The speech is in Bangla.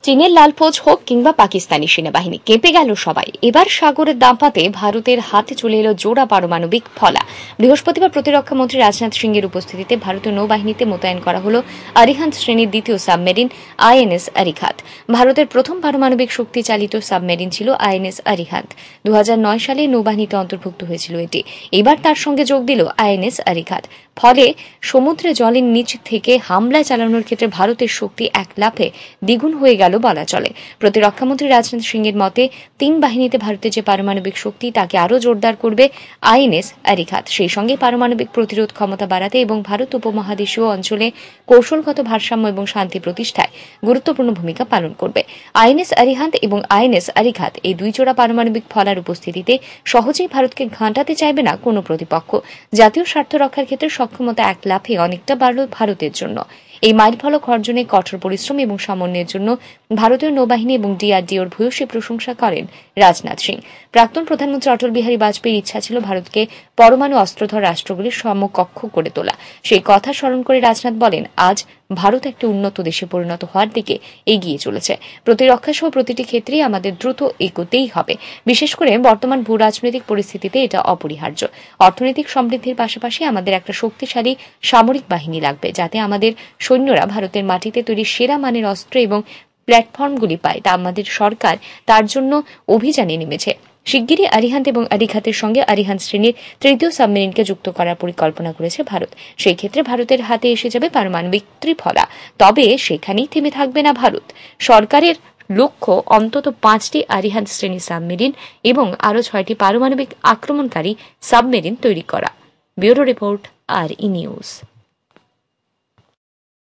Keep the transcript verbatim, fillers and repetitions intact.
চীনের লাল ফৌজ হোক কিংবা পাকিস্তানি সেনাবাহিনী, কেঁপে গেল সবাই। এবার সাগরের দাপাতে ভারতের হাতে চলে এলো জোড়া পারমাণবিক ফলা। বৃহস্পতিবার প্রতিরক্ষা মন্ত্রী রাজনাথ সিংয়ের উপস্থিতিতে ভারতীয় নৌবাহিনীতে মোতায়েন করা হলো আরিহান্ত শ্রেণীর দ্বিতীয় সাবমেরিন আইএনএস আরিহান্ত। ভারতের প্রথম পারমাণবিক শক্তি চালিত সাবমেরিন ছিল আইএনএস আরিহান্ত। দু হাজার নয় সালে নৌবাহিনীতে অন্তর্ভুক্ত হয়েছিল এটি। এবার তার সঙ্গে যোগ দিল আইএনএস আরিহান্ত। ফলে সমুদ্রে জলের নিচ থেকে হামলা চালানোর ক্ষেত্রে ভারতের শক্তি এক লাফে দ্বিগুণ হয়ে গেল বলা চলে। প্রতিরক্ষামন্ত্রী রাজনাথ সিংয়ের মতে, তিন বাহিনীতে ভারতের যে পারমাণবিক শক্তি তাকে আরও জোরদার করবে আইএনএস আরিহান্ত। সেই সঙ্গে পারমাণবিক প্রতিরোধ ক্ষমতা বাড়াতে এবং ভারত উপমহাদেশীয় অঞ্চলে কৌশলগত ভারসাম্য এবং শান্তি প্রতিষ্ঠায় গুরুত্বপূর্ণ ভূমিকা পালন করবে। আইএনএস আরিহান্ত এবং আইএনএস আরিহান্ত এই দুই জোড়া পারমাণবিক ফলার উপস্থিতিতে সহজেই ভারতকে ঘাঁটাতে চাইবে না কোনো প্রতিপক্ষ। জাতীয় স্বার্থ রক্ষার ক্ষেত্রে সক্ষমতা এক লাফে অনেকটা বাড়ল ভারতের জন্য। এই মাইলফলক অর্জনে কঠোর পরিশ্রম এবং সমন্বয়ের জন্য ভারতীয় নৌবাহিনী এবং ডিআরডিওর ভূয়সী প্রশংসা করেন রাজনাথ সিং। প্রাক্তন প্রধানমন্ত্রী অটল বিহারী বাজপেয়ীর ইচ্ছা ছিল ভারতকে পরমাণু অস্ত্রধর রাষ্ট্রগুলির সমকক্ষ করে তোলা। সেই কথা স্মরণ করে রাজনাথ বলেন, আজ ভারত একটি উন্নত দেশে পরিণত হওয়ার দিকে এগিয়ে চলেছে। প্রতিরক্ষা সহ প্রতিটি ক্ষেত্রেই আমাদের দ্রুত এগোতেই হবে। বিশেষ করে বর্তমান ভূ রাজনৈতিক পরিস্থিতিতে এটা অপরিহার্য। অর্থনৈতিক সমৃদ্ধির পাশাপাশি আমাদের একটা শক্তিশালী সামরিক বাহিনী লাগবে, যাতে আমাদের সৈন্যরা ভারতের মাটিতে তৈরি সেরা মানের অস্ত্র এবং প্ল্যাটফর্মগুলি পায়। তা আমাদের সরকার তার জন্য অভিযানে নেমেছে। শিগগিরই আরিহান্ত এবং আরিহান্তের সঙ্গে আরিহান্ত শ্রেণীর তৃতীয় সাবমেরিনকে যুক্ত করার পরিকল্পনা করেছে ভারত। সেই ক্ষেত্রে ভারতের হাতে এসে যাবে পারমাণবিক ত্রিফলা। তবে সেখানেই থেমে থাকবে না ভারত। সরকারের লক্ষ্য অন্তত পাঁচটি আরিহান্ত শ্রেণীর সাবমেরিন এবং আরও ছয়টি পারমাণবিক আক্রমণকারী সাবমেরিন তৈরি করা। ব্যুরো রিপোর্ট, আর ই নিউজ।